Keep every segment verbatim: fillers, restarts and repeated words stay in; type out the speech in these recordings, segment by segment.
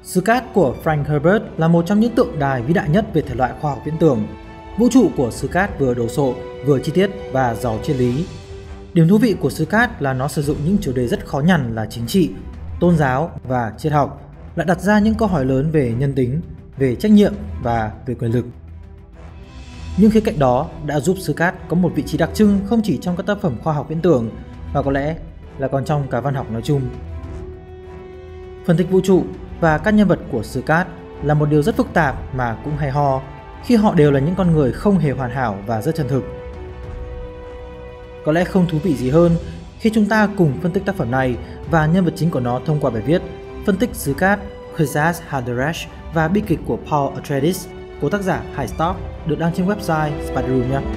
Scud của Frank Herbert là một trong những tượng đài vĩ đại nhất về thể loại khoa học viễn tưởng. Vũ trụ của Scud vừa đồ sộ, vừa chi tiết và giàu triết lý. Điểm thú vị của Scud là nó sử dụng những chủ đề rất khó nhằn là chính trị, tôn giáo và triết học, lại đặt ra những câu hỏi lớn về nhân tính, về trách nhiệm và về quyền lực. Nhưng khía cạnh đó đã giúp Scud có một vị trí đặc trưng không chỉ trong các tác phẩm khoa học viễn tưởng mà có lẽ là còn trong cả văn học nói chung. Phân tích vũ trụ và các nhân vật của Scud là một điều rất phức tạp mà cũng hay ho, khi họ đều là những con người không hề hoàn hảo và rất chân thực. Có lẽ không thú vị gì hơn khi chúng ta cùng phân tích tác phẩm này và nhân vật chính của nó thông qua bài viết phân tích Scud, Kwisatz Haderach và bi kịch của Paul Atreides của tác giả Highstorm được đăng trên website Spideroom nhé.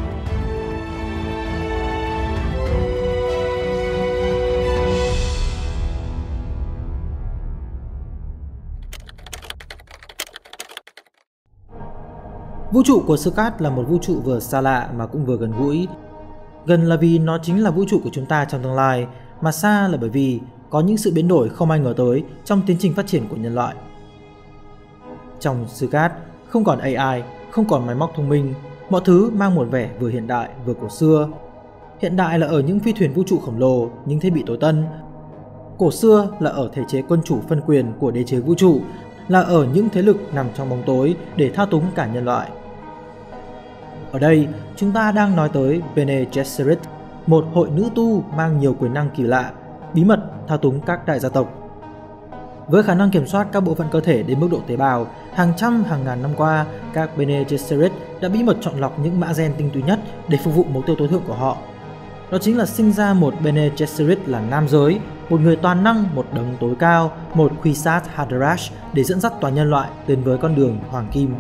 Vũ trụ của Scud là một vũ trụ vừa xa lạ mà cũng vừa gần gũi. Gần là vì nó chính là vũ trụ của chúng ta trong tương lai, mà xa là bởi vì có những sự biến đổi không ai ngờ tới trong tiến trình phát triển của nhân loại. Trong Scud, không còn a i, không còn máy móc thông minh, mọi thứ mang một vẻ vừa hiện đại vừa cổ xưa. Hiện đại là ở những phi thuyền vũ trụ khổng lồ, những thiết bị tối tân. Cổ xưa là ở thể chế quân chủ phân quyền của đế chế vũ trụ, là ở những thế lực nằm trong bóng tối để thao túng cả nhân loại. Ở đây, chúng ta đang nói tới Bene Gesserit, một hội nữ tu mang nhiều quyền năng kỳ lạ, bí mật thao túng các đại gia tộc. Với khả năng kiểm soát các bộ phận cơ thể đến mức độ tế bào, hàng trăm hàng ngàn năm qua, các Bene Gesserit đã bí mật chọn lọc những mã gen tinh túy nhất để phục vụ mục tiêu tối thượng của họ. Đó chính là sinh ra một Bene Gesserit là nam giới, một người toàn năng, một đấng tối cao, một Kwisatz Haderach để dẫn dắt toàn nhân loại đến với con đường hoàng kim.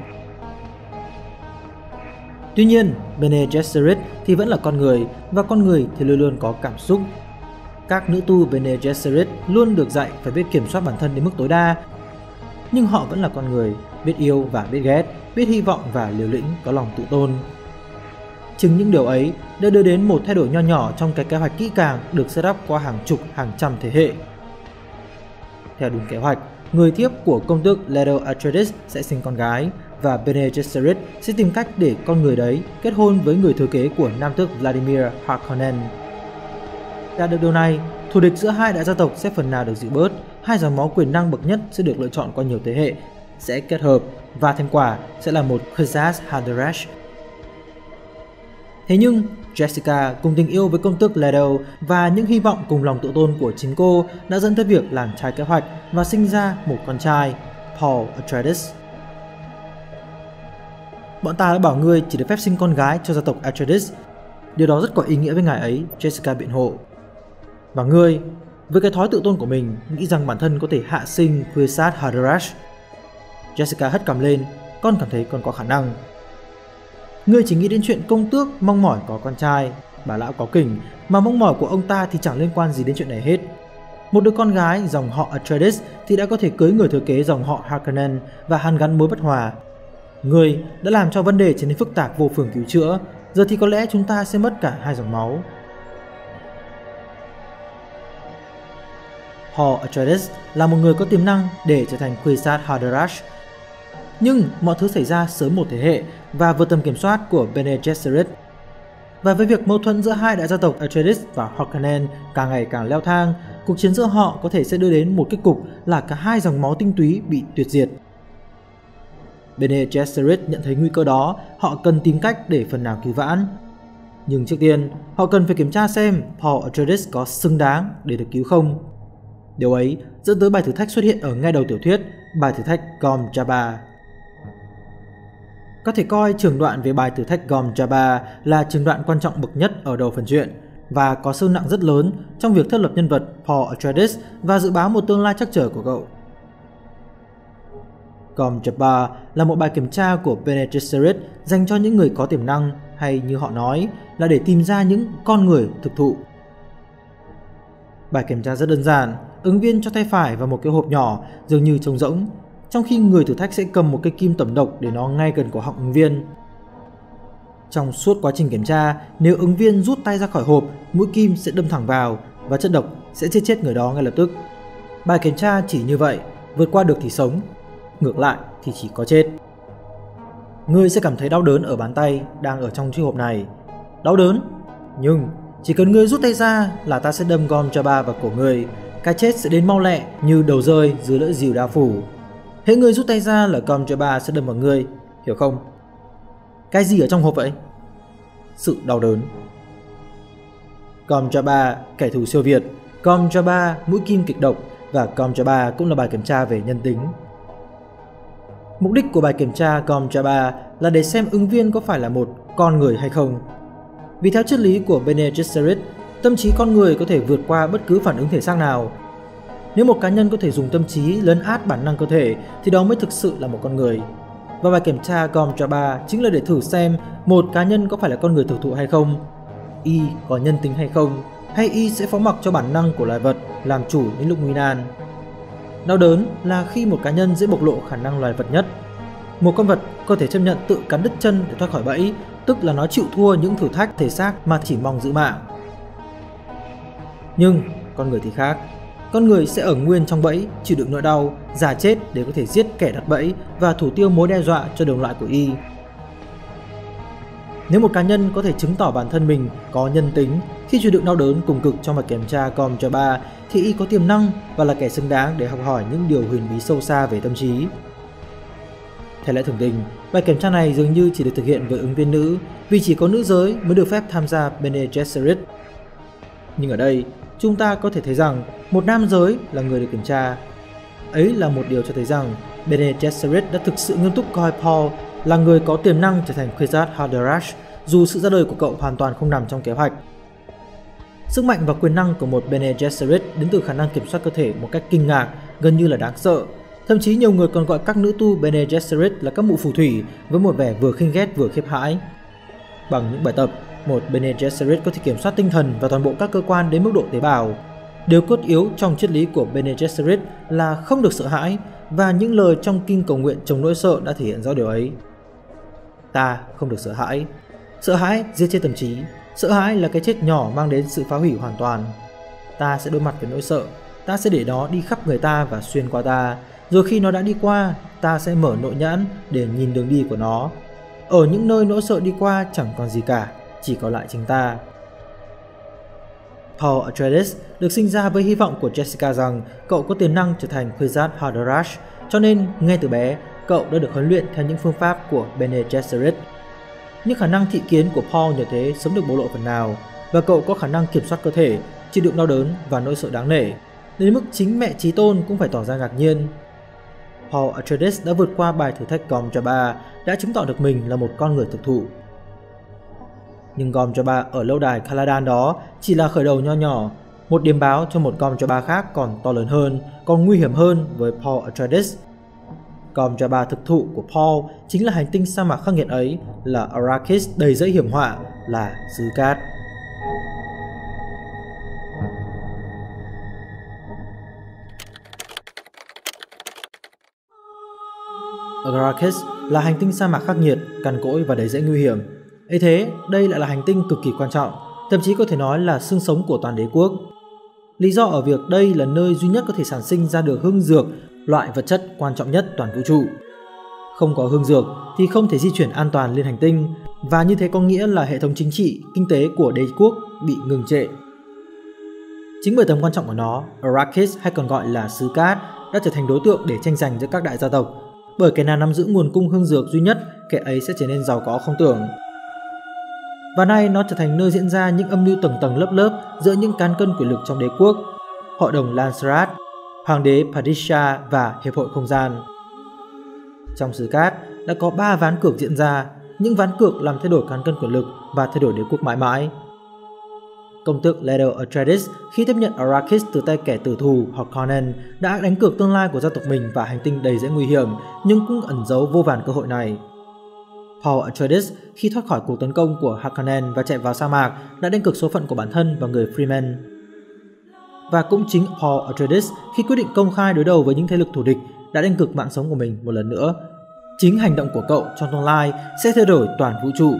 Tuy nhiên, Bene Gesserit thì vẫn là con người, và con người thì luôn luôn có cảm xúc. Các nữ tu Bene Gesserit luôn được dạy phải biết kiểm soát bản thân đến mức tối đa, nhưng họ vẫn là con người, biết yêu và biết ghét, biết hy vọng và liều lĩnh, có lòng tự tôn. Chính những điều ấy đã đưa đến một thay đổi nho nhỏ trong cái kế hoạch kỹ càng được set up qua hàng chục, hàng trăm thế hệ. Theo đúng kế hoạch, người tiếp của công tước Leto Atreides sẽ sinh con gái, và Bene Gesserit sẽ tìm cách để con người đấy kết hôn với người thừa kế của nam tước Vladimir Harkonnen. Đạt được điều này, thù địch giữa hai đại gia tộc sẽ phần nào được dịu bớt, hai dòng máu quyền năng bậc nhất sẽ được lựa chọn qua nhiều thế hệ, sẽ kết hợp, và thành quả sẽ là một Kwisatz Haderach. Thế nhưng, Jessica cùng tình yêu với công tước Leto và những hy vọng cùng lòng tự tôn của chính cô đã dẫn tới việc làm trái kế hoạch và sinh ra một con trai, Paul Atreides. Bọn ta đã bảo ngươi chỉ được phép sinh con gái cho gia tộc Atreides. Điều đó rất có ý nghĩa với ngài ấy, Jessica biện hộ. Và ngươi, với cái thói tự tôn của mình, nghĩ rằng bản thân có thể hạ sinh Kwisatz Haderach. Jessica hất cằm lên, con cảm thấy con có khả năng. Ngươi chỉ nghĩ đến chuyện công tước mong mỏi có con trai, bà lão có kỉnh, mà mong mỏi của ông ta thì chẳng liên quan gì đến chuyện này hết. Một đứa con gái dòng họ Atreides thì đã có thể cưới người thừa kế dòng họ Harkonnen và hàn gắn mối bất hòa. Ngươi đã làm cho vấn đề trở nên phức tạp vô phương cứu chữa, giờ thì có lẽ chúng ta sẽ mất cả hai dòng máu. Paul Atreides là một người có tiềm năng để trở thành Kwisatz Haderach. Nhưng mọi thứ xảy ra sớm một thế hệ và vượt tầm kiểm soát của Bene Gesserit. Và với việc mâu thuẫn giữa hai đại gia tộc Atreides và Harkonnen càng ngày càng leo thang, cuộc chiến giữa họ có thể sẽ đưa đến một kết cục là cả hai dòng máu tinh túy bị tuyệt diệt. Bene Gesserit nhận thấy nguy cơ đó, họ cần tìm cách để phần nào cứu vãn. Nhưng trước tiên, họ cần phải kiểm tra xem Paul Atreides có xứng đáng để được cứu không. Điều ấy dẫn tới bài thử thách xuất hiện ở ngay đầu tiểu thuyết, bài thử thách Gom Jabba. Có thể coi trường đoạn về bài thử thách Gom Jabba là trường đoạn quan trọng bậc nhất ở đầu phần truyện và có sâu nặng rất lớn trong việc thiết lập nhân vật Paul Atreides và dự báo một tương lai trắc trở của cậu. Gom Jabba là một bài kiểm tra của Bene Gesserit dành cho những người có tiềm năng, hay như họ nói là để tìm ra những con người thực thụ. Bài kiểm tra rất đơn giản, ứng viên cho tay phải vào một cái hộp nhỏ dường như trống rỗng, trong khi người thử thách sẽ cầm một cây kim tẩm độc để nó ngay gần cổ họng ứng viên. Trong suốt quá trình kiểm tra, nếu ứng viên rút tay ra khỏi hộp, mũi kim sẽ đâm thẳng vào và chất độc sẽ giết chết người đó ngay lập tức. Bài kiểm tra chỉ như vậy, vượt qua được thì sống, ngược lại thì chỉ có chết. Ngươi sẽ cảm thấy đau đớn ở bàn tay đang ở trong chiếc hộp này. Đau đớn? Nhưng chỉ cần ngươi rút tay ra là ta sẽ đâm Gom Jabba vào cổ ngươi. Cái chết sẽ đến mau lẹ như đầu rơi dưới lưỡi dìu đao phủ. Hễ ngươi rút tay ra là Gom Jabba sẽ đâm vào ngươi, hiểu không? Cái gì ở trong hộp vậy? Sự đau đớn. Gom Jabba, kẻ thù siêu việt. Gom Jabba, mũi kim kịch độc. Và Gom Jabba cũng là bài kiểm tra về nhân tính. Mục đích của bài kiểm tra Gom Jabba là để xem ứng viên có phải là một con người hay không. Vì theo triết lý của Bene Gesserit, tâm trí con người có thể vượt qua bất cứ phản ứng thể xác nào. Nếu một cá nhân có thể dùng tâm trí lấn át bản năng cơ thể thì đó mới thực sự là một con người. Và bài kiểm tra Gom Jabba chính là để thử xem một cá nhân có phải là con người thực thụ hay không, y có nhân tính hay không, hay y sẽ phó mặc cho bản năng của loài vật làm chủ những lúc nguy nan. Đau đớn là khi một cá nhân dễ bộc lộ khả năng loài vật nhất. Một con vật có thể chấp nhận tự cắn đứt chân để thoát khỏi bẫy, tức là nó chịu thua những thử thách thể xác mà chỉ mong giữ mạng. Nhưng con người thì khác. Con người sẽ ở nguyên trong bẫy, chịu đựng nỗi đau, giả chết để có thể giết kẻ đặt bẫy và thủ tiêu mối đe dọa cho đồng loại của y. Nếu một cá nhân có thể chứng tỏ bản thân mình có nhân tính khi chịu đựng đau đớn cùng cực trong bài kiểm tra Gom Jabba thì y có tiềm năng và là kẻ xứng đáng để học hỏi những điều huyền bí sâu xa về tâm trí. Theo lẽ thường tình, bài kiểm tra này dường như chỉ được thực hiện với ứng viên nữ vì chỉ có nữ giới mới được phép tham gia Bene Gesserit. Nhưng ở đây, chúng ta có thể thấy rằng một nam giới là người được kiểm tra. Ấy là một điều cho thấy rằng Bene Gesserit đã thực sự nghiêm túc coi Paul là người có tiềm năng trở thành Kwisatz Haderach, dù sự ra đời của cậu hoàn toàn không nằm trong kế hoạch. Sức mạnh và quyền năng của một Bene Gesserit đến từ khả năng kiểm soát cơ thể một cách kinh ngạc, gần như là đáng sợ. Thậm chí nhiều người còn gọi các nữ tu Bene Gesserit là các mụ phù thủy với một vẻ vừa khinh ghét vừa khiếp hãi. Bằng những bài tập, một Bene Gesserit có thể kiểm soát tinh thần và toàn bộ các cơ quan đến mức độ tế bào. Điều cốt yếu trong triết lý của Bene Gesserit là không được sợ hãi, và những lời trong kinh cầu nguyện chống nỗi sợ đã thể hiện rõ điều ấy. Ta không được sợ hãi. Sợ hãi giết chết tâm trí. Sợ hãi là cái chết nhỏ mang đến sự phá hủy hoàn toàn. Ta sẽ đối mặt với nỗi sợ. Ta sẽ để nó đi khắp người ta và xuyên qua ta. Rồi khi nó đã đi qua, ta sẽ mở nội nhãn để nhìn đường đi của nó. Ở những nơi nỗi sợ đi qua chẳng còn gì cả, chỉ còn lại chính ta. Paul Atreides được sinh ra với hy vọng của Jessica rằng cậu có tiềm năng trở thành Kwisatz Haderach, cho nên ngay từ bé, cậu đã được huấn luyện theo những phương pháp của Bene Gesserit. Nhưng khả năng thị kiến của Paul nhờ thế sớm được bộc lộ phần nào, và cậu có khả năng kiểm soát cơ thể, chịu đựng đau đớn và nỗi sợ đáng nể, đến mức chính mẹ Chí Tôn cũng phải tỏ ra ngạc nhiên. Paul Atreides đã vượt qua bài thử thách Gom Jabba, đã chứng tỏ được mình là một con người thực thụ. Nhưng Gom Jabba ở lâu đài Caladan đó chỉ là khởi đầu nho nhỏ, một điềm báo cho một Gom Jabba khác còn to lớn hơn, còn nguy hiểm hơn với Paul Atreides. Gom Jabba thực thụ của Paul chính là hành tinh sa mạc khắc nghiệt ấy, là Arrakis đầy dẫy hiểm họa, là xứ cát. Arrakis là hành tinh sa mạc khắc nghiệt, cằn cỗi và đầy dẫy nguy hiểm. Ấy thế, đây lại là hành tinh cực kỳ quan trọng, thậm chí có thể nói là xương sống của toàn đế quốc. Lý do ở việc đây là nơi duy nhất có thể sản sinh ra được hương dược, loại vật chất quan trọng nhất toàn vũ trụ. Không có hương dược thì không thể di chuyển an toàn lên hành tinh, và như thế có nghĩa là hệ thống chính trị, kinh tế của đế quốc bị ngừng trệ. Chính bởi tầm quan trọng của nó, Arrakis hay còn gọi là xứ cát đã trở thành đối tượng để tranh giành giữa các đại gia tộc. Bởi kẻ nào nắm giữ nguồn cung hương dược duy nhất, kẻ ấy sẽ trở nên giàu có không tưởng. Và nay nó trở thành nơi diễn ra những âm mưu tầng tầng lớp lớp giữa những cán cân quyền lực trong đế quốc, hội đồng Landsraad, hoàng đế Padishah và hiệp hội không gian. Trong xứ cát đã có ba ván cược diễn ra, những ván cược làm thay đổi cán cân quyền lực và thay đổi đế quốc mãi mãi. Công tước Leder Atreides khi tiếp nhận Arrakis từ tay kẻ tử thù Harkonnen đã đánh cược tương lai của gia tộc mình và hành tinh đầy dẫy nguy hiểm, nhưng cũng ẩn giấu vô vàn cơ hội này. Paul Atreides khi thoát khỏi cuộc tấn công của Harkonnen và chạy vào sa mạc đã đánh cược số phận của bản thân và người Freeman. Và cũng chính Paul Atreides khi quyết định công khai đối đầu với những thế lực thù địch đã đánh cược mạng sống của mình một lần nữa. Chính hành động của cậu trong tương lai sẽ thay đổi toàn vũ trụ.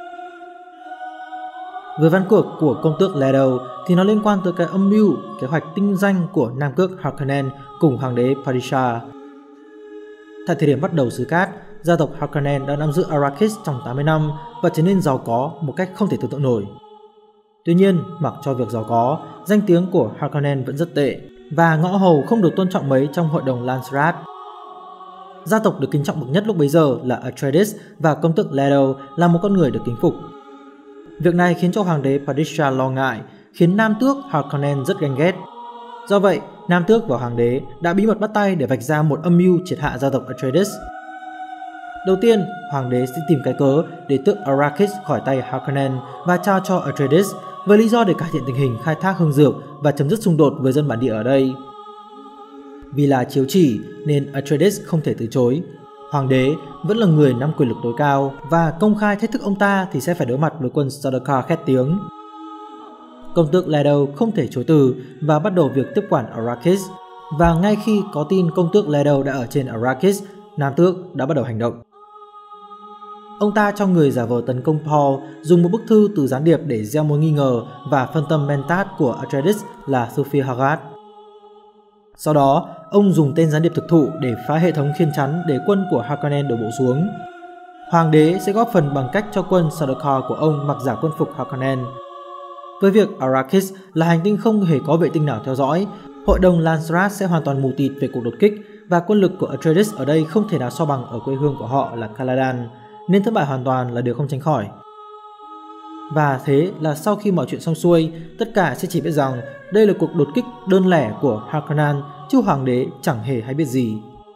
Với ván cược của công tước Leto thì nó liên quan tới cái âm mưu, kế hoạch tinh danh của Nam Cước Harkonnen cùng hoàng đế Padishah. Tại thời điểm bắt đầu xứ cát, gia tộc Harkonnen đã nắm giữ Arrakis trong tám mươi năm và trở nên giàu có một cách không thể tưởng tượng nổi. Tuy nhiên, mặc cho việc giàu có, danh tiếng của Harkonnen vẫn rất tệ và ngõ hầu không được tôn trọng mấy trong hội đồng Landsraad. Gia tộc được kính trọng bậc nhất lúc bấy giờ là Atreides và công tước Leto là một con người được kính phục. Việc này khiến cho hoàng đế Padishah lo ngại, khiến nam tước Harkonnen rất ganh ghét. Do vậy, nam tước và hoàng đế đã bí mật bắt tay để vạch ra một âm mưu triệt hạ gia tộc Atreides. Đầu tiên, hoàng đế sẽ tìm cái cớ để tước Arrakis khỏi tay Harkonnen và trao cho Atreides với lý do để cải thiện tình hình khai thác hương dược và chấm dứt xung đột với dân bản địa ở đây. Vì là chiếu chỉ nên Atreides không thể từ chối. Hoàng đế vẫn là người nắm quyền lực tối cao và công khai thách thức ông ta thì sẽ phải đối mặt với quân Sardaukar khét tiếng. Công tước Leto không thể chối từ và bắt đầu việc tiếp quản Arrakis. Và ngay khi có tin công tước Leto đã ở trên Arrakis, nam tước đã bắt đầu hành động. Ông ta cho người giả vờ tấn công Paul, dùng một bức thư từ gián điệp để gieo mối nghi ngờ và phân tâm Mentat của Atreides là Sophie Haggard. Sau đó, ông dùng tên gián điệp thực thụ để phá hệ thống khiên chắn để quân của Harkonnen đổ bộ xuống. Hoàng đế sẽ góp phần bằng cách cho quân Sardaukar của ông mặc giả quân phục Harkonnen. Với việc Arrakis là hành tinh không hề có vệ tinh nào theo dõi, hội đồng Landsraad sẽ hoàn toàn mù tịt về cuộc đột kích và quân lực của Atreides ở đây không thể nào so bằng ở quê hương của họ là Caladan, nên thất bại hoàn toàn là điều không tránh khỏi. Và thế là sau khi mọi chuyện xong xuôi, tất cả sẽ chỉ biết rằng đây là cuộc đột kích đơn lẻ của Harkonnen, chứ hoàng đế chẳng hề hay biết gì.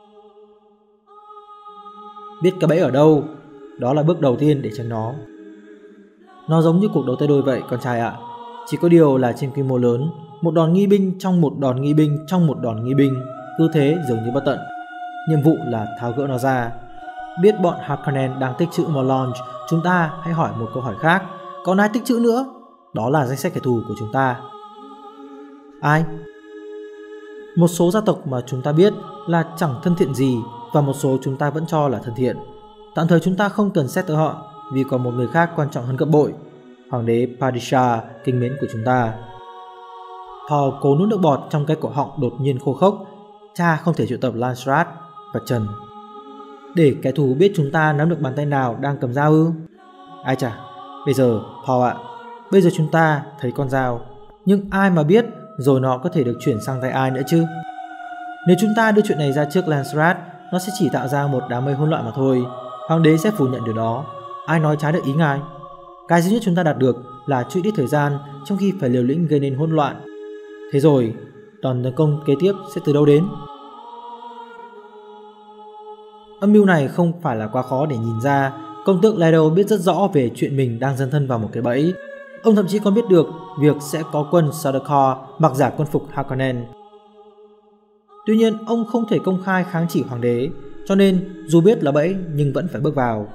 Biết cái bẫy ở đâu, đó là bước đầu tiên để tránh nó. Nó giống như cuộc đấu tay đôi vậy con trai ạ. Chỉ có điều là trên quy mô lớn, một đòn nghi binh trong một đòn nghi binh trong một đòn nghi binh, cứ thế dường như bất tận. Nhiệm vụ là tháo gỡ nó ra. Biết bọn Harkonnen đang tích trữ Morlonge, chúng ta hãy hỏi một câu hỏi khác. Còn ai tích trữ nữa? Đó là danh sách kẻ thù của chúng ta. Ai? Một số gia tộc mà chúng ta biết là chẳng thân thiện gì và một số chúng ta vẫn cho là thân thiện. Tạm thời chúng ta không cần xét tới họ vì còn một người khác quan trọng hơn gấp bội. Hoàng đế Padishah kính mến của chúng ta. Paul cố nuốt nước bọt trong cái cổ họng đột nhiên khô khốc. Cha không thể triệu tập Landsraad và Trần. Để kẻ thù biết chúng ta nắm được bàn tay nào đang cầm dao ư? Ai chả. Bây giờ, Paul ạ, bây giờ chúng ta thấy con dao, nhưng ai mà biết rồi nó có thể được chuyển sang tay ai nữa chứ? Nếu chúng ta đưa chuyện này ra trước Landsraad, nó sẽ chỉ tạo ra một đám mây hỗn loạn mà thôi. Hoàng đế sẽ phủ nhận điều đó. Ai nói trái được ý ngài? Cái duy nhất chúng ta đạt được là chút ít thời gian trong khi phải liều lĩnh gây nên hỗn loạn. Thế rồi, đòn tấn công kế tiếp sẽ từ đâu đến? Âm mưu này không phải là quá khó để nhìn ra. Công tước Leto biết rất rõ về chuyện mình đang dấn thân vào một cái bẫy. Ông thậm chí còn biết được việc sẽ có quân Sardaukar mặc giả quân phục Harkonnen. Tuy nhiên, ông không thể công khai kháng chỉ hoàng đế, cho nên dù biết là bẫy nhưng vẫn phải bước vào.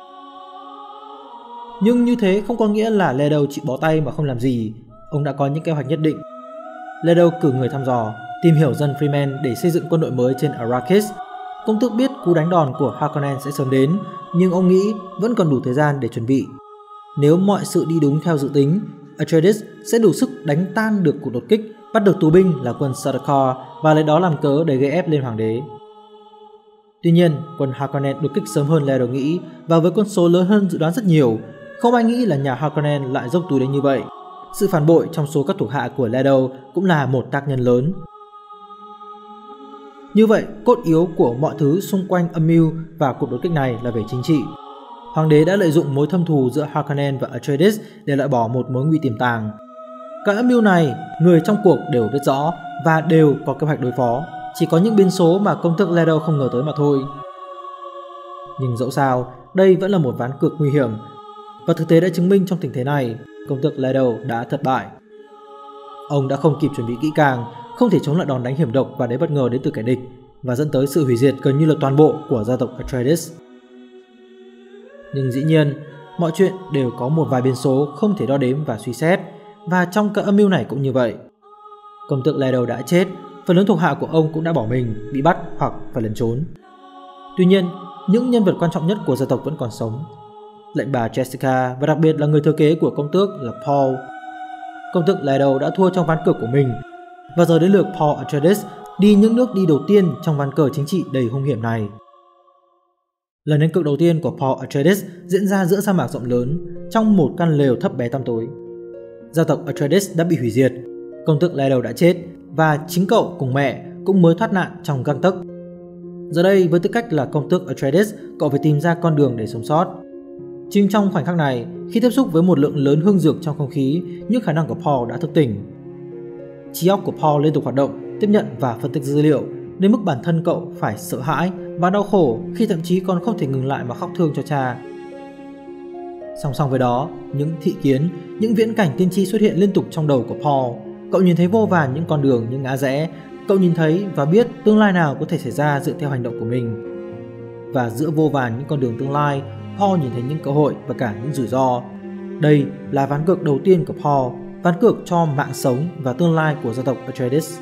Nhưng như thế không có nghĩa là Leto chịu bó tay mà không làm gì. Ông đã có những kế hoạch nhất định. Leto cử người thăm dò, tìm hiểu dân Freeman để xây dựng quân đội mới trên Arrakis. Công tước biết cú đánh đòn của Harkonnen sẽ sớm đến, nhưng ông nghĩ vẫn còn đủ thời gian để chuẩn bị. Nếu mọi sự đi đúng theo dự tính, Atreides sẽ đủ sức đánh tan được cuộc đột kích, bắt được tù binh là quân Sardaukar và lấy đó làm cớ để gây ép lên hoàng đế. Tuy nhiên, quân Harkonnen đột kích sớm hơn Leto nghĩ và với con số lớn hơn dự đoán rất nhiều. Không ai nghĩ là nhà Harkonnen lại dốc túi đến như vậy. Sự phản bội trong số các thuộc hạ của Leto cũng là một tác nhân lớn. Như vậy, cốt yếu của mọi thứ xung quanh âm mưu và cuộc đột kích này là về chính trị. Hoàng đế đã lợi dụng mối thâm thù giữa Harkonnen và Atreides để loại bỏ một mối nguy tiềm tàng. Các âm mưu này, người trong cuộc đều biết rõ và đều có kế hoạch đối phó. Chỉ có những biến số mà công tước Leto không ngờ tới mà thôi. Nhưng dẫu sao, đây vẫn là một ván cược nguy hiểm. Và thực tế đã chứng minh trong tình thế này, công tước Leto đã thất bại. Ông đã không kịp chuẩn bị kỹ càng, không thể chống lại đòn đánh hiểm độc và đầy bất ngờ đến từ kẻ địch, và dẫn tới sự hủy diệt gần như là toàn bộ của gia tộc Atreides. Nhưng dĩ nhiên, mọi chuyện đều có một vài biến số không thể đo đếm và suy xét, và trong các âm mưu này cũng như vậy. Công tước Leto đã chết, phần lớn thuộc hạ của ông cũng đã bỏ mình, bị bắt hoặc phải lẩn trốn. Tuy nhiên, những nhân vật quan trọng nhất của gia tộc vẫn còn sống. Lệnh bà Jessica và đặc biệt là người thừa kế của công tước là Paul. Công tước Leto đã thua trong ván cờ của mình, và giờ đến lượt Paul Atreides đi những nước đi đầu tiên trong ván cờ chính trị đầy hung hiểm này. Lần đánh cược đầu tiên của Paul Atreides diễn ra giữa sa mạc rộng lớn, trong một căn lều thấp bé tăm tối. Gia tộc Atreides đã bị hủy diệt, công tước Leto đã chết và chính cậu cùng mẹ cũng mới thoát nạn trong gang tấc. Giờ đây, với tư cách là công tước Atreides, cậu phải tìm ra con đường để sống sót. Chính trong khoảnh khắc này, khi tiếp xúc với một lượng lớn hương dược trong không khí, những khả năng của Paul đã thức tỉnh. Trí óc của Paul liên tục hoạt động, tiếp nhận và phân tích dữ liệu, đến mức bản thân cậu phải sợ hãi và đau khổ khi thậm chí còn không thể ngừng lại mà khóc thương cho cha. Song song với đó, những thị kiến, những viễn cảnh tiên tri xuất hiện liên tục trong đầu của Paul. Cậu nhìn thấy vô vàn những con đường, những ngã rẽ. Cậu nhìn thấy và biết tương lai nào có thể xảy ra dựa theo hành động của mình. Và giữa vô vàn những con đường tương lai, Paul nhìn thấy những cơ hội và cả những rủi ro. Đây là ván cược đầu tiên của Paul, ván cược cho mạng sống và tương lai của gia tộc Atreides.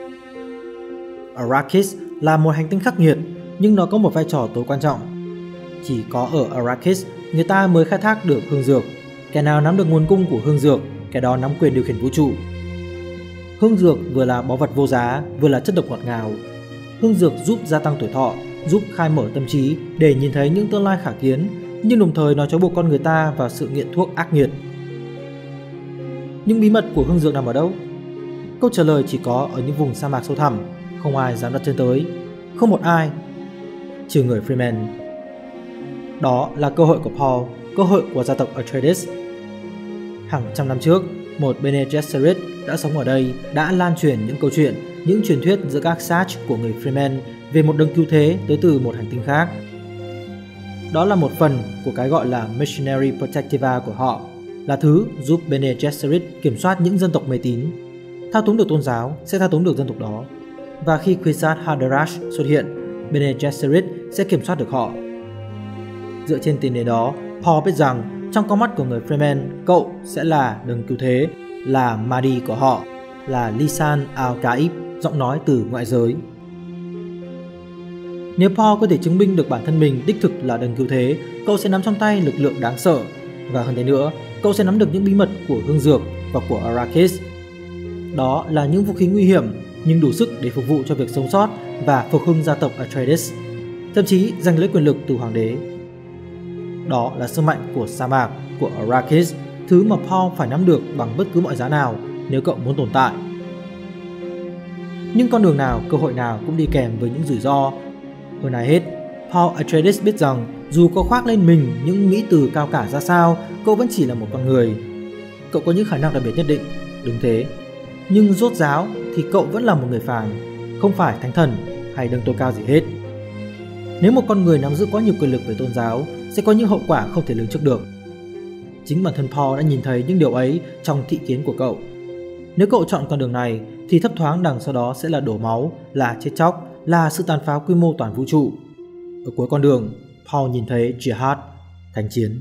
Arrakis là một hành tinh khắc nghiệt, nhưng nó có một vai trò tối quan trọng. Chỉ có ở Arrakis, người ta mới khai thác được hương dược. Kẻ nào nắm được nguồn cung của hương dược, kẻ đó nắm quyền điều khiển vũ trụ. Hương dược vừa là báu vật vô giá, vừa là chất độc ngọt ngào. Hương dược giúp gia tăng tuổi thọ, giúp khai mở tâm trí để nhìn thấy những tương lai khả kiến, nhưng đồng thời nó trói buộc con người ta vào sự nghiện thuốc ác nghiệt. Nhưng bí mật của hương dược nằm ở đâu? Câu trả lời chỉ có ở những vùng sa mạc sâu thẳm, không ai dám đặt chân tới, không một ai, trừ người Freeman. Đó là cơ hội của Paul, cơ hội của gia tộc Atreides. Hàng trăm năm trước, một Bene Gesserit đã sống ở đây, đã lan truyền những câu chuyện, những truyền thuyết giữa các sage của người Freeman về một đấng cứu thế tới từ một hành tinh khác. Đó là một phần của cái gọi là Missionary Protectiva của họ, là thứ giúp Bene Gesserit kiểm soát những dân tộc mê tín. Thao túng được tôn giáo sẽ thao túng được dân tộc đó. Và khi Kwisatz Haderach xuất hiện, Bene Gesserit sẽ kiểm soát được họ. Dựa trên tiền đề đó, Paul biết rằng trong con mắt của người Freeman, cậu sẽ là đấng cứu thế, là Mahdi của họ, là Lisan al-Gaib, giọng nói từ ngoại giới. Nếu Paul có thể chứng minh được bản thân mình đích thực là đấng cứu thế, cậu sẽ nắm trong tay lực lượng đáng sợ. Và hơn thế nữa, cậu sẽ nắm được những bí mật của hương dược và của Arrakis. Đó là những vũ khí nguy hiểm, nhưng đủ sức để phục vụ cho việc sống sót và phục hưng gia tộc Atreides, thậm chí giành lấy quyền lực từ hoàng đế. Đó là sức mạnh của sa mạc, của Arrakis, thứ mà Paul phải nắm được bằng bất cứ mọi giá nào nếu cậu muốn tồn tại. Nhưng con đường nào, cơ hội nào cũng đi kèm với những rủi ro. Hơn ai hết, Paul Atreides biết rằng dù có khoác lên mình những mỹ từ cao cả ra sao, cậu vẫn chỉ là một con người. Cậu có những khả năng đặc biệt nhất định, đúng thế. Nhưng rốt ráo thì cậu vẫn là một người phàm, không phải thánh thần hay đấng tối cao gì hết. Nếu một con người nắm giữ quá nhiều quyền lực về tôn giáo, sẽ có những hậu quả không thể lường trước được. Chính bản thân Paul đã nhìn thấy những điều ấy trong thị kiến của cậu. Nếu cậu chọn con đường này, thì thấp thoáng đằng sau đó sẽ là đổ máu, là chết chóc, là sự tàn phá quy mô toàn vũ trụ. Ở cuối con đường, Paul nhìn thấy Jihad, thánh chiến.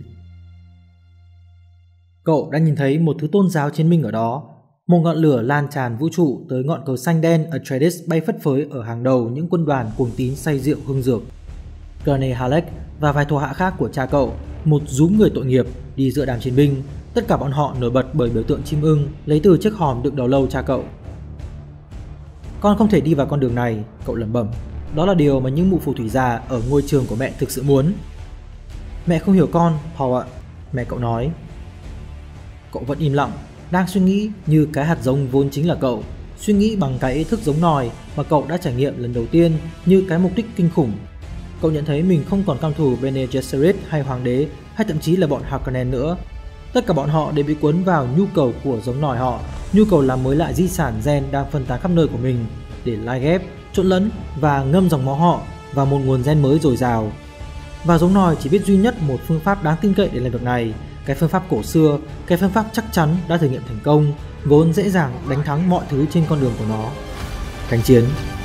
Cậu đã nhìn thấy một thứ tôn giáo chiến minh ở đó. Một ngọn lửa lan tràn vũ trụ tới ngọn cờ xanh đen Atreides bay phất phới ở hàng đầu những quân đoàn cuồng tín say rượu hương dược. Gurney Halleck và vài thuộc hạ khác của cha cậu, một rúm người tội nghiệp, đi giữa đám chiến binh. Tất cả bọn họ nổi bật bởi biểu tượng chim ưng lấy từ chiếc hòm đựng đầu lâu cha cậu. Con không thể đi vào con đường này, cậu lẩm bẩm. Đó là điều mà những mụ phù thủy già ở ngôi trường của mẹ thực sự muốn. Mẹ không hiểu con, Paul ạ, mẹ cậu nói. Cậu vẫn im lặng, đang suy nghĩ như cái hạt giống vốn chính là cậu, suy nghĩ bằng cái ý thức giống nòi mà cậu đã trải nghiệm lần đầu tiên như cái mục đích kinh khủng. Cậu nhận thấy mình không còn cam thủ Bene Gesserit hay hoàng đế hay thậm chí là bọn Harkonnen nữa. Tất cả bọn họ đều bị cuốn vào nhu cầu của giống nòi họ, nhu cầu làm mới lại di sản gen đang phân tán khắp nơi của mình để lai ghép, trộn lẫn và ngâm dòng máu họ vào một nguồn gen mới dồi dào. Và giống nòi chỉ biết duy nhất một phương pháp đáng tin cậy để làm việc này, cái phương pháp cổ xưa, cái phương pháp chắc chắn đã thử nghiệm thành công, vốn dễ dàng đánh thắng mọi thứ trên con đường của nó. Thánh chiến.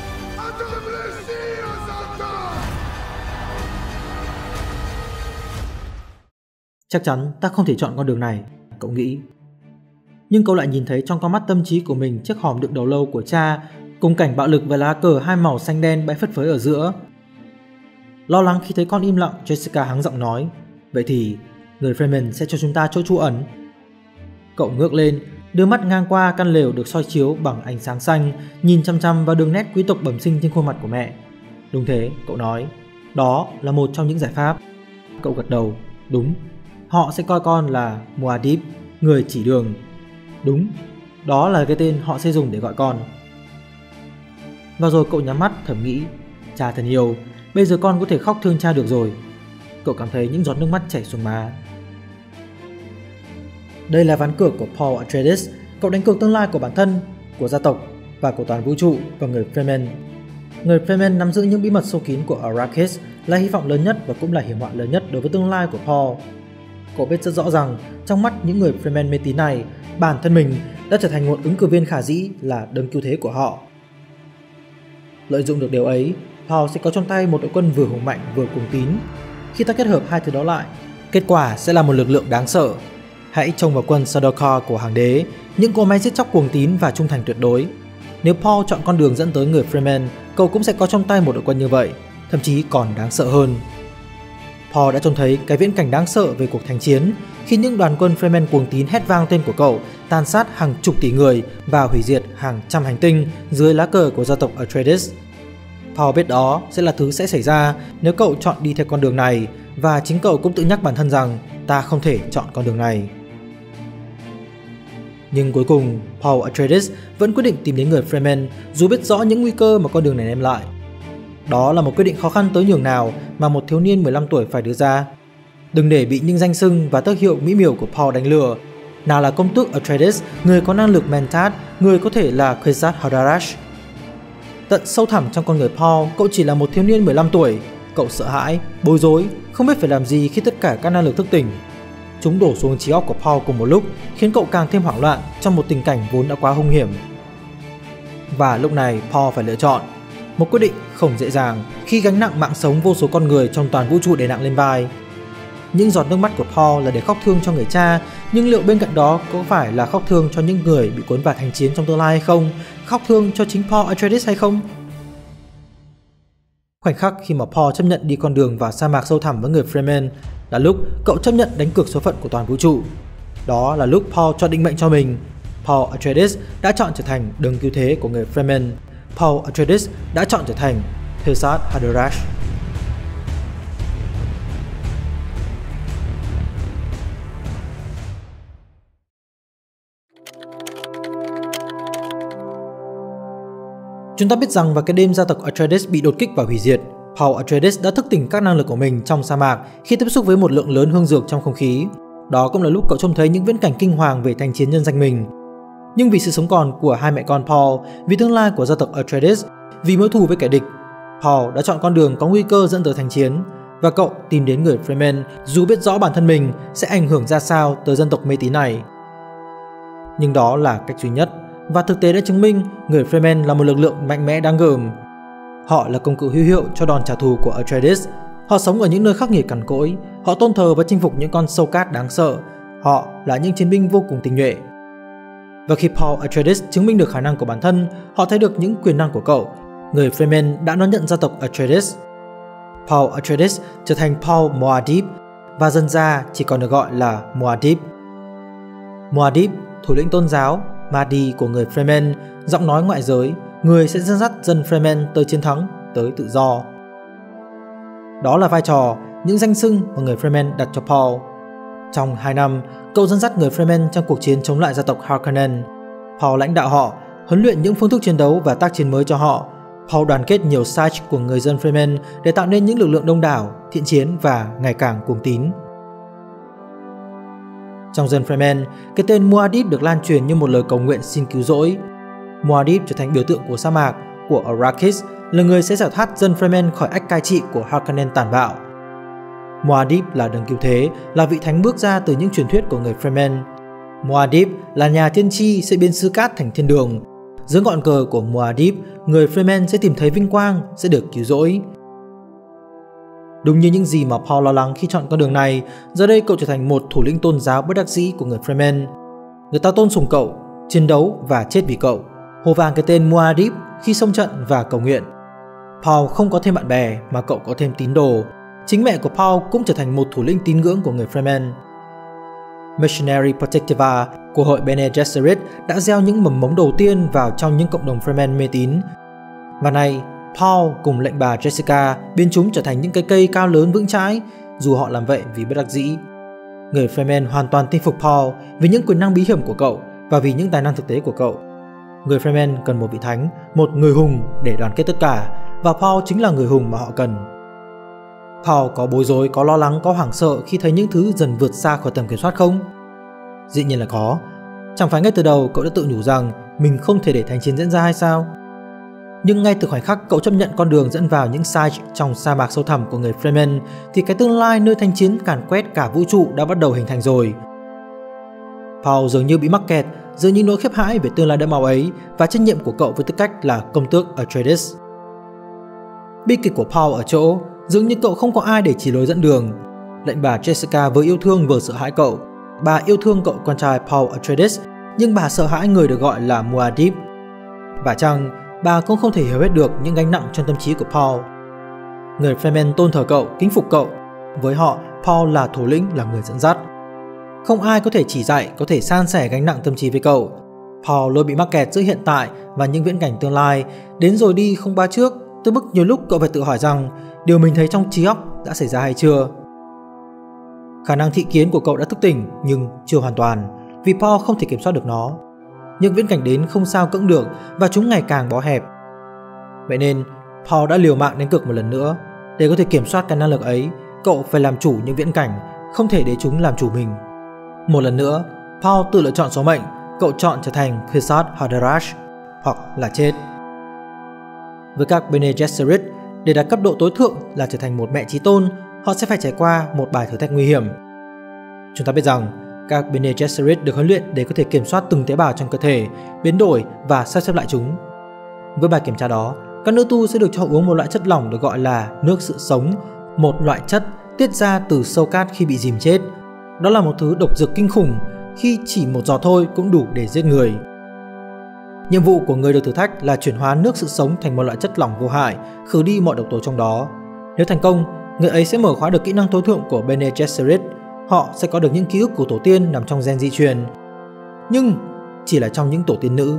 Chắc chắn ta không thể chọn con đường này, cậu nghĩ. Nhưng cậu lại nhìn thấy trong con mắt tâm trí của mình chiếc hòm đựng đầu lâu của cha, cùng cảnh bạo lực và lá cờ hai màu xanh đen bay phất phới ở giữa. Lo lắng khi thấy con im lặng, Jessica hắng giọng nói, vậy thì người Freeman sẽ cho chúng ta chỗ trú ẩn. Cậu ngước lên, đưa mắt ngang qua căn lều được soi chiếu bằng ánh sáng xanh, nhìn chăm chăm vào đường nét quý tộc bẩm sinh trên khuôn mặt của mẹ. Đúng thế, cậu nói, Đó là một trong những giải pháp. Cậu gật đầu. Đúng, họ sẽ coi con là Muad'Dib, người chỉ đường. Đúng, đó là cái tên họ sẽ dùng để gọi con. Và rồi cậu nhắm mắt thầm nghĩ, cha thân yêu, bây giờ con có thể khóc thương cha được rồi. Cậu cảm thấy những giọt nước mắt chảy xuống má. Đây là ván cược của Paul Atreides. Cậu đánh cược tương lai của bản thân, của gia tộc và của toàn vũ trụ và người Fremen. Người Fremen nắm giữ những bí mật sâu kín của Arrakis là hy vọng lớn nhất và cũng là hiểm họa lớn nhất đối với tương lai của Paul. Cậu biết rất rõ rằng trong mắt những người Fremen mê tín này, bản thân mình đã trở thành một ứng cử viên khả dĩ là đấng cứu thế của họ. Lợi dụng được điều ấy, Paul sẽ có trong tay một đội quân vừa hùng mạnh vừa cuồng tín. Khi ta kết hợp hai thứ đó lại, kết quả sẽ là một lực lượng đáng sợ. Hãy trông vào quân Sardaukar của Hoàng đế, những cỗ máy giết chóc cuồng tín và trung thành tuyệt đối. Nếu Paul chọn con đường dẫn tới người Fremen, cậu cũng sẽ có trong tay một đội quân như vậy, thậm chí còn đáng sợ hơn. Paul đã trông thấy cái viễn cảnh đáng sợ về cuộc thành chiến khi những đoàn quân Fremen cuồng tín hét vang tên của cậu, tàn sát hàng chục tỷ người và hủy diệt hàng trăm hành tinh dưới lá cờ của gia tộc Atreides. Paul biết đó sẽ là thứ sẽ xảy ra nếu cậu chọn đi theo con đường này, và chính cậu cũng tự nhắc bản thân rằng ta không thể chọn con đường này. Nhưng cuối cùng, Paul Atreides vẫn quyết định tìm đến người Fremen dù biết rõ những nguy cơ mà con đường này đem lại. Đó là một quyết định khó khăn tới nhường nào mà một thiếu niên mười lăm tuổi phải đưa ra. Đừng để bị những danh xưng và tước hiệu mỹ miều của Paul đánh lừa. Nào là công tước Atreides, người có năng lực Mentat, người có thể là Kwisatz Haderach. Tận sâu thẳm trong con người Paul, cậu chỉ là một thiếu niên mười lăm tuổi. Cậu sợ hãi, bối rối, không biết phải làm gì khi tất cả các năng lực thức tỉnh. Chúng đổ xuống trí óc của Paul cùng một lúc, khiến cậu càng thêm hoảng loạn trong một tình cảnh vốn đã quá hung hiểm. Và lúc này Paul phải lựa chọn một quyết định không dễ dàng khi gánh nặng mạng sống vô số con người trong toàn vũ trụ đè nặng lên vai. Những giọt nước mắt của Paul là để khóc thương cho người cha, nhưng liệu bên cạnh đó có phải là khóc thương cho những người bị cuốn vào thành chiến trong tương lai hay không? Khóc thương cho chính Paul Atreides hay không? Khoảnh khắc khi mà Paul chấp nhận đi con đường vào sa mạc sâu thẳm với người Fremen là lúc cậu chấp nhận đánh cược số phận của toàn vũ trụ. Đó là lúc Paul chọn định mệnh cho mình. Paul Atreides đã chọn trở thành đấng cứu thế của người Fremen. Paul Atreides đã chọn trở thành Kwisatz Haderach. Chúng ta biết rằng vào cái đêm gia tộc Atreides bị đột kích và hủy diệt, Paul Atreides đã thức tỉnh các năng lực của mình trong sa mạc khi tiếp xúc với một lượng lớn hương dược trong không khí. Đó cũng là lúc cậu trông thấy những viễn cảnh kinh hoàng về thành chiến nhân danh mình. Nhưng vì sự sống còn của hai mẹ con Paul, vì tương lai của gia tộc Atreides, vì mối thù với kẻ địch, Paul đã chọn con đường có nguy cơ dẫn tới thành chiến, và cậu tìm đến người Fremen dù biết rõ bản thân mình sẽ ảnh hưởng ra sao tới dân tộc mê tín này. Nhưng đó là cách duy nhất, và thực tế đã chứng minh người Fremen là một lực lượng mạnh mẽ đáng gờm. Họ là công cụ hữu hiệu cho đòn trả thù của Atreides. Họ sống ở những nơi khắc nghiệt cằn cỗi, họ tôn thờ và chinh phục những con sâu cát đáng sợ. Họ là những chiến binh vô cùng tinh nhuệ. Và khi Paul Atreides chứng minh được khả năng của bản thân, họ thấy được những quyền năng của cậu. Người Fremen đã đón nhận gia tộc Atreides. Paul Atreides trở thành Paul Muad'Dib và dần ra chỉ còn được gọi là Muad'Dib. Muad'Dib, thủ lĩnh tôn giáo, Mahdi của người Fremen, giọng nói ngoại giới, người sẽ dẫn dắt dân Fremen tới chiến thắng, tới tự do. Đó là vai trò, những danh xưng mà người Fremen đặt cho Paul. Trong hai năm, cậu dẫn dắt người Fremen trong cuộc chiến chống lại gia tộc Harkonnen. Paul lãnh đạo họ, huấn luyện những phương thức chiến đấu và tác chiến mới cho họ. Paul đoàn kết nhiều site của người dân Fremen để tạo nên những lực lượng đông đảo, thiện chiến và ngày càng cuồng tín. Trong dân Fremen, cái tên Muad'Dib được lan truyền như một lời cầu nguyện xin cứu rỗi. Muad'Dib trở thành biểu tượng của sa mạc, của Arrakis, là người sẽ giải thoát dân Fremen khỏi ách cai trị của Harkonnen tàn bạo. Muad'Dib là đấng cứu thế, là vị thánh bước ra từ những truyền thuyết của người Fremen. Muad'Dib là nhà tiên tri sẽ biến xứ cát thành thiên đường. Dưới ngọn cờ của Muad'Dib, người Fremen sẽ tìm thấy vinh quang, sẽ được cứu rỗi. Đúng như những gì mà Paul lo lắng khi chọn con đường này, giờ đây cậu trở thành một thủ lĩnh tôn giáo bất đắc dĩ của người Fremen. Người ta tôn sùng cậu, chiến đấu và chết vì cậu. Hồ vàng cái tên Muad'Dib khi xông trận và cầu nguyện. Paul không có thêm bạn bè mà cậu có thêm tín đồ. Chính mẹ của Paul cũng trở thành một thủ lĩnh tín ngưỡng của người Fremen. Missionary Protectiva của hội Bene Gesserit đã gieo những mầm mống đầu tiên vào trong những cộng đồng Fremen mê tín. Và nay, Paul cùng lệnh bà Jessica biến chúng trở thành những cái cây cao lớn vững chãi, dù họ làm vậy vì bất đắc dĩ. Người Fremen hoàn toàn tin phục Paul vì những quyền năng bí hiểm của cậu và vì những tài năng thực tế của cậu. Người Fremen cần một vị thánh, một người hùng để đoàn kết tất cả, và Paul chính là người hùng mà họ cần. Paul có bối rối, có lo lắng, có hoảng sợ khi thấy những thứ dần vượt xa khỏi tầm kiểm soát không? Dĩ nhiên là có. Chẳng phải ngay từ đầu cậu đã tự nhủ rằng mình không thể để thánh chiến diễn ra hay sao? Nhưng ngay từ khoảnh khắc cậu chấp nhận con đường dẫn vào những sai trong sa mạc sâu thẳm của người Fremen, thì cái tương lai nơi thánh chiến càn quét cả vũ trụ đã bắt đầu hình thành rồi. Paul dường như bị mắc kẹt giữa những nỗi khiếp hãi về tương lai đẫm máu ấy và trách nhiệm của cậu với tư cách là công tước Atreides. Bi kịch của Paul ở chỗ dường như cậu không có ai để chỉ lối dẫn đường. Lệnh bà Jessica vừa yêu thương vừa sợ hãi cậu. Bà yêu thương cậu con trai Paul Atreides, nhưng bà sợ hãi người được gọi là Muad'Dib. Và chăng bà cũng không thể hiểu hết được những gánh nặng trong tâm trí của Paul. Người Fremen tôn thờ cậu, kính phục cậu. Với họ, Paul là thủ lĩnh, là người dẫn dắt. Không ai có thể chỉ dạy, có thể san sẻ gánh nặng tâm trí với cậu. Paul luôn bị mắc kẹt giữa hiện tại và những viễn cảnh tương lai, đến rồi đi không ba trước, tới mức nhiều lúc cậu phải tự hỏi rằng điều mình thấy trong trí óc đã xảy ra hay chưa. Khả năng thị kiến của cậu đã thức tỉnh nhưng chưa hoàn toàn, vì Paul không thể kiểm soát được nó. Những viễn cảnh đến không sao cưỡng được và chúng ngày càng bó hẹp. Vậy nên Paul đã liều mạng đánh cược một lần nữa. Để có thể kiểm soát cái năng lực ấy, cậu phải làm chủ những viễn cảnh, không thể để chúng làm chủ mình. Một lần nữa, Paul tự lựa chọn số mệnh. Cậu chọn trở thành Kwisatz Haderach, hoặc là chết. Với các Bene Gesserit, để đạt cấp độ tối thượng là trở thành một mẹ chí tôn, họ sẽ phải trải qua một bài thử thách nguy hiểm. Chúng ta biết rằng các Bene Gesserit được huấn luyện để có thể kiểm soát từng tế bào trong cơ thể, biến đổi và sắp xếp lại chúng. Với bài kiểm tra đó, các nữ tu sẽ được cho uống một loại chất lỏng được gọi là nước sự sống, một loại chất tiết ra từ sâu cát khi bị dìm chết. Đó là một thứ độc dược kinh khủng, khi chỉ một giọt thôi cũng đủ để giết người. Nhiệm vụ của người được thử thách là chuyển hóa nước sự sống thành một loại chất lỏng vô hại, khử đi mọi độc tố trong đó. Nếu thành công, người ấy sẽ mở khóa được kỹ năng tối thượng của Bene Gesserit. Họ sẽ có được những ký ức của tổ tiên nằm trong gen di truyền, nhưng chỉ là trong những tổ tiên nữ.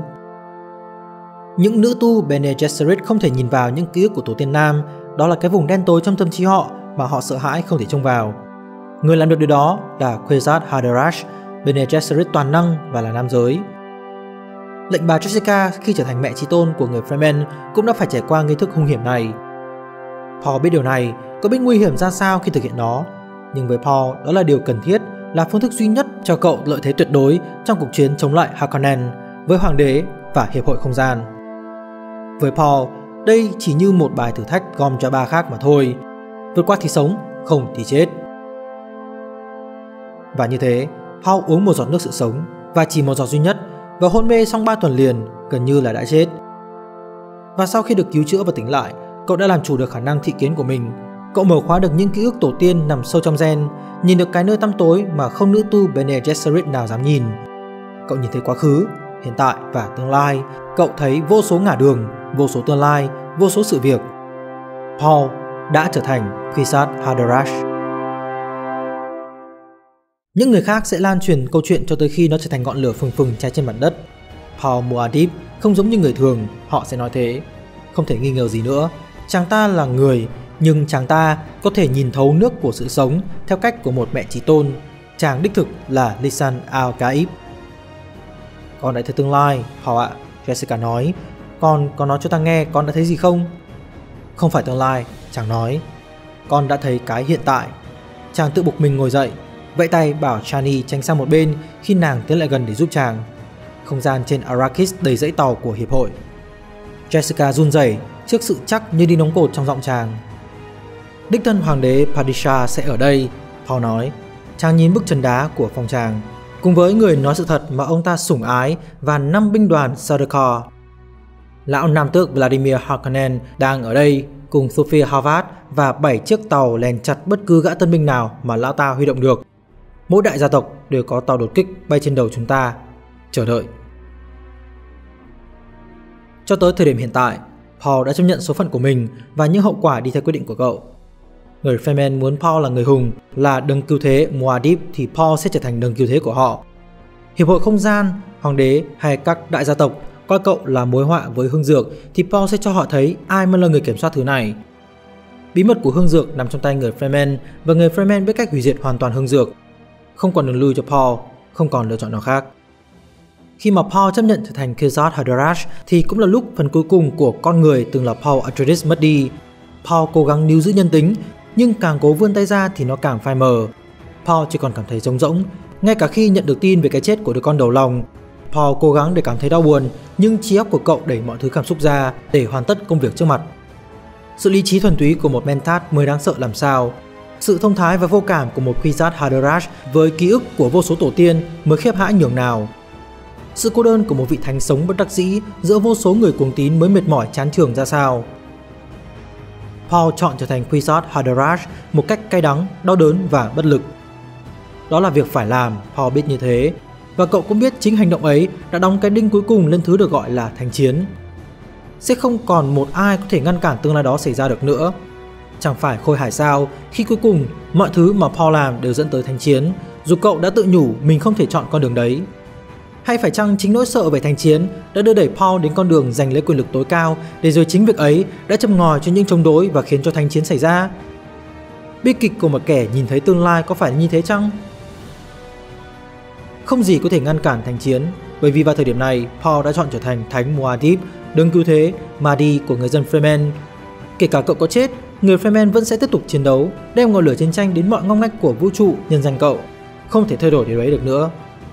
Những nữ tu Bene Gesserit không thể nhìn vào những ký ức của tổ tiên nam, đó là cái vùng đen tối trong tâm trí họ mà họ sợ hãi không thể trông vào. Người làm được điều đó là Kwisatz Haderach, Bene Gesserit toàn năng và là nam giới. Lệnh bà Jessica khi trở thành mẹ chí tôn của người Fremen cũng đã phải trải qua nghi thức hung hiểm này. Paul biết điều này, có biết nguy hiểm ra sao khi thực hiện nó, nhưng với Paul đó là điều cần thiết, là phương thức duy nhất cho cậu lợi thế tuyệt đối trong cuộc chiến chống lại Harkonnen với Hoàng đế và Hiệp hội Không gian. Với Paul, đây chỉ như một bài thử thách gom cho ba khác mà thôi. Vượt qua thì sống, không thì chết. Và như thế, Paul uống một giọt nước sự sống, và chỉ một giọt duy nhất, và hôn mê trong ba tuần liền, gần như là đã chết. Và sau khi được cứu chữa và tỉnh lại, cậu đã làm chủ được khả năng thị kiến của mình. Cậu mở khóa được những ký ức tổ tiên nằm sâu trong gen, nhìn được cái nơi tăm tối mà không nữ tu Bene Gesserit nào dám nhìn. Cậu nhìn thấy quá khứ, hiện tại và tương lai. Cậu thấy vô số ngả đường, vô số tương lai, vô số sự việc. Paul đã trở thành Kwisatz Haderach. Những người khác sẽ lan truyền câu chuyện cho tới khi nó trở thành ngọn lửa phừng phừng cháy trên mặt đất. Paul Muad'Dib không giống như người thường, họ sẽ nói thế. Không thể nghi ngờ gì nữa, chàng ta là người, nhưng chàng ta có thể nhìn thấu nước của sự sống theo cách của một mẹ chí tôn. Chàng đích thực là Lisan al-Gaib. Con đã thấy tương lai, họ ạ, Jessica nói. Con có nói cho ta nghe con đã thấy gì không? Không phải tương lai, chàng nói. Con đã thấy cái hiện tại. Chàng tự buộc mình ngồi dậy, vẫy tay bảo Chani tránh sang một bên khi nàng tiến lại gần để giúp chàng. Không gian trên Arrakis đầy dãy tàu của hiệp hội. Jessica run rẩy trước sự chắc như đi nóng cột trong giọng chàng. Đích thân hoàng đế Padishah sẽ ở đây, Paul nói. Chàng nhìn bức trần đá của phòng chàng, cùng với người nói sự thật mà ông ta sủng ái và năm binh đoàn Sardaukar. Lão nam tước Vladimir Harkonnen đang ở đây cùng Sophia Horvath và bảy chiếc tàu lèn chặt bất cứ gã tân binh nào mà lão ta huy động được. Mỗi đại gia tộc đều có tàu đột kích bay trên đầu chúng ta. Chờ đợi. Cho tới thời điểm hiện tại, Paul đã chấp nhận số phận của mình và những hậu quả đi theo quyết định của cậu. Người Fremen muốn Paul là người hùng, là đấng cứu thế Muad'Dib, thì Paul sẽ trở thành đấng cứu thế của họ. Hiệp hội Không gian, hoàng đế hay các đại gia tộc coi cậu là mối họa với hương dược thì Paul sẽ cho họ thấy ai mới là người kiểm soát thứ này. Bí mật của hương dược nằm trong tay người Fremen và người Fremen biết cách hủy diệt hoàn toàn hương dược. Không còn đường lui cho Paul, không còn lựa chọn nào khác. Khi mà Paul chấp nhận trở thành Kwisatz Haderach thì cũng là lúc phần cuối cùng của con người từng là Paul Atreides mất đi. Paul cố gắng níu giữ nhân tính, nhưng càng cố vươn tay ra thì nó càng phai mờ. Paul chỉ còn cảm thấy trống rỗng, ngay cả khi nhận được tin về cái chết của đứa con đầu lòng. Paul cố gắng để cảm thấy đau buồn, nhưng trí óc của cậu đẩy mọi thứ cảm xúc ra để hoàn tất công việc trước mặt. Sự lý trí thuần túy của một Mentat mới đáng sợ làm sao. Sự thông thái và vô cảm của một Kwisatz Haderach với ký ức của vô số tổ tiên mới khiếp hãi nhường nào. Sự cô đơn của một vị thánh sống bất đắc dĩ giữa vô số người cuồng tín mới mệt mỏi chán chường ra sao. Paul chọn trở thành Kwisatz Haderach một cách cay đắng, đau đớn và bất lực. Đó là việc phải làm, Paul biết như thế, và cậu cũng biết chính hành động ấy đã đóng cái đinh cuối cùng lên thứ được gọi là thánh chiến. Sẽ không còn một ai có thể ngăn cản tương lai đó xảy ra được nữa. Chẳng phải khôi hài sao khi cuối cùng mọi thứ mà Paul làm đều dẫn tới thánh chiến, dù cậu đã tự nhủ mình không thể chọn con đường đấy. Hay phải chăng chính nỗi sợ về thánh chiến đã đưa đẩy Paul đến con đường giành lấy quyền lực tối cao, để rồi chính việc ấy đã châm ngòi cho những chống đối và khiến cho thánh chiến xảy ra? Bi kịch của một kẻ nhìn thấy tương lai có phải như thế chăng? Không gì có thể ngăn cản thánh chiến, bởi vì vào thời điểm này Paul đã chọn trở thành thánh Muad'Dib, đấng cứu thế, Mahdi của người dân Fremen. Kể cả cậu có chết, người Fremen vẫn sẽ tiếp tục chiến đấu, đem ngọn lửa chiến tranh đến mọi ngóc ngách của vũ trụ nhân danh cậu. Không thể thay đổi điều đấy được nữa.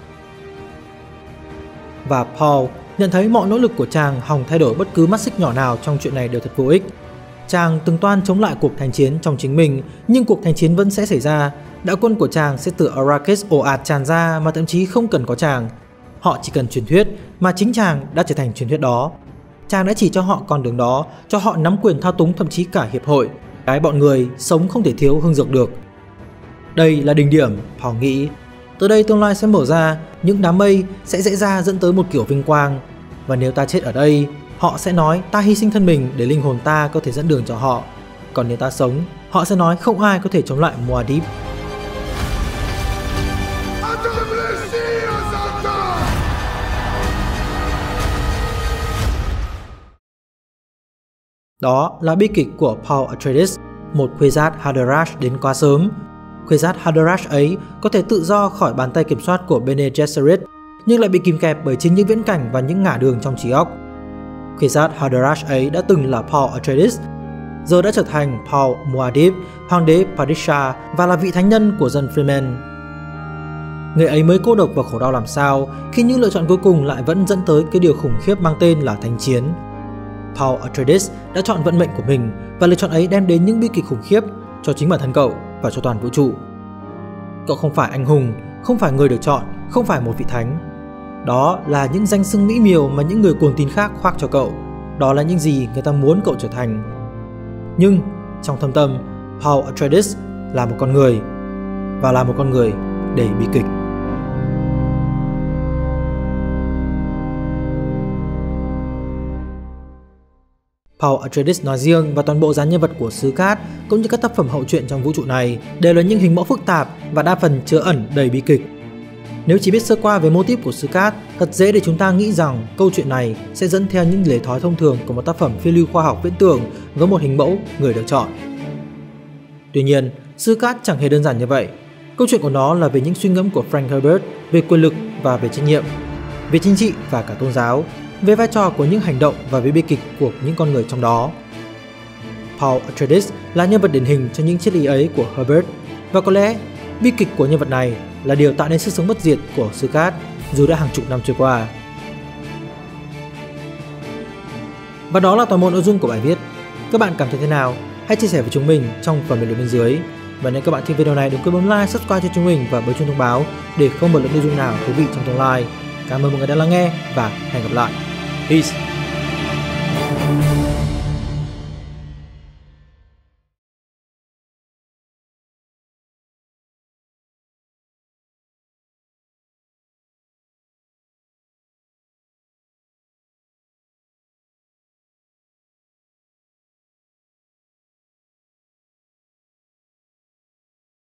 Và Paul nhận thấy mọi nỗ lực của chàng hòng thay đổi bất cứ mắt xích nhỏ nào trong chuyện này đều thật vô ích. Chàng từng toan chống lại cuộc thành chiến trong chính mình, nhưng cuộc thành chiến vẫn sẽ xảy ra. Đạo quân của chàng sẽ từ Arrakis ồ ạt tràn ra mà thậm chí không cần có chàng. Họ chỉ cần truyền thuyết, mà chính chàng đã trở thành truyền thuyết đó. Chàng đã chỉ cho họ con đường đó, cho họ nắm quyền thao túng thậm chí cả hiệp hội. Cái bọn người sống không thể thiếu hương dược được. Đây là đỉnh điểm, Paul nghĩ. Từ đây tương lai sẽ mở ra, những đám mây sẽ dễ ra dẫn tới một kiểu vinh quang. Và nếu ta chết ở đây, họ sẽ nói ta hy sinh thân mình để linh hồn ta có thể dẫn đường cho họ. Còn nếu ta sống, họ sẽ nói không ai có thể chống lại Muad'Dib. Đó là bi kịch của Paul Atreides, một Kwisatz Haderach đến quá sớm. Kwisatz Haderach ấy có thể tự do khỏi bàn tay kiểm soát của Bene Gesserit, nhưng lại bị kìm kẹp bởi chính những viễn cảnh và những ngả đường trong trí óc. Kwisatz Haderach ấy đã từng là Paul Atreides, giờ đã trở thành Paul Muad'Dib, hoàng đế Padishah và là vị thánh nhân của dân Fremen. Người ấy mới cô độc và khổ đau làm sao khi những lựa chọn cuối cùng lại vẫn dẫn tới cái điều khủng khiếp mang tên là thánh chiến. Paul Atreides đã chọn vận mệnh của mình, và lựa chọn ấy đem đến những bi kịch khủng khiếp cho chính bản thân cậu và cho toàn vũ trụ. Cậu không phải anh hùng, không phải người được chọn, không phải một vị thánh. Đó là những danh xưng mỹ miều mà những người cuồng tín khác khoác cho cậu. Đó là những gì người ta muốn cậu trở thành. Nhưng trong thâm tâm, Paul Atreides là một con người, và là một con người đầy bi kịch. Paul Atreides nói riêng và toàn bộ dàn nhân vật của xứ Cát cũng như các tác phẩm hậu truyện trong vũ trụ này đều là những hình mẫu phức tạp và đa phần chứa ẩn đầy bi kịch. Nếu chỉ biết sơ qua về mô típ của xứ Cát, thật dễ để chúng ta nghĩ rằng câu chuyện này sẽ dẫn theo những lề thói thông thường của một tác phẩm phiêu lưu khoa học viễn tưởng với một hình mẫu người được chọn. Tuy nhiên, xứ Cát chẳng hề đơn giản như vậy. Câu chuyện của nó là về những suy ngẫm của Frank Herbert về quyền lực và về trách nhiệm, về chính trị và cả tôn giáo, về vai trò của những hành động và về bi kịch của những con người trong đó. Paul Atreides là nhân vật điển hình cho những triết lý ấy của Herbert, và có lẽ bi kịch của nhân vật này là điều tạo nên sức sống bất diệt của xứ Cát dù đã hàng chục năm trôi qua. Và đó là toàn bộ nội dung của bài viết. Các bạn cảm thấy thế nào? Hãy chia sẻ với chúng mình trong phần bình luận bên dưới. Và nếu các bạn thích video này, đừng quên bấm like, subscribe cho chúng mình và bấm chuông thông báo để không bỏ lỡ nội dung nào thú vị trong tương lai. Cảm ơn mọi người đã lắng nghe và hẹn gặp lại. Peace!